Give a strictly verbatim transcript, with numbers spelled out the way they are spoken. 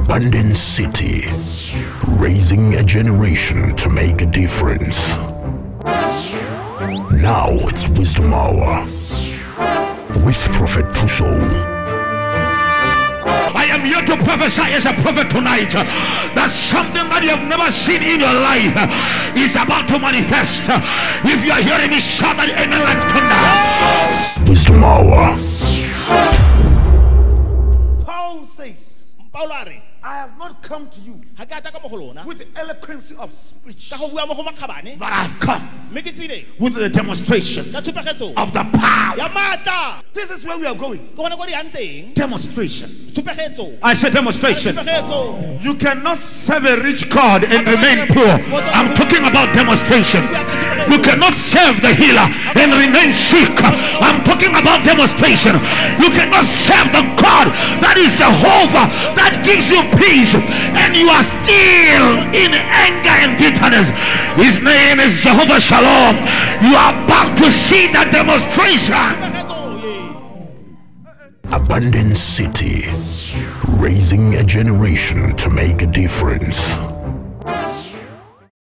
Abundant City, raising a generation to make a difference. Now it's Wisdom Hour with Prophet Thuso. I am here to prophesy as a prophet tonight that something that you have never seen in your life is about to manifest. If you are hearing me, shout at amen like thunder. Wisdom Hour. Paul says, I have not come to you with the eloquence of speech, but I have come with the demonstration of the power. This is where we are going. Demonstration. I said demonstration. You cannot serve a rich God and remain poor. I'm talking about demonstration. You cannot serve the healer and remain sick. I'm talking about demonstration. You cannot serve the God that is Jehovah, that gives you peace, and you are still in anger and bitterness. His name is Jehovah Shalom. You are about to see that demonstration. Abundant City, raising a generation to make a difference.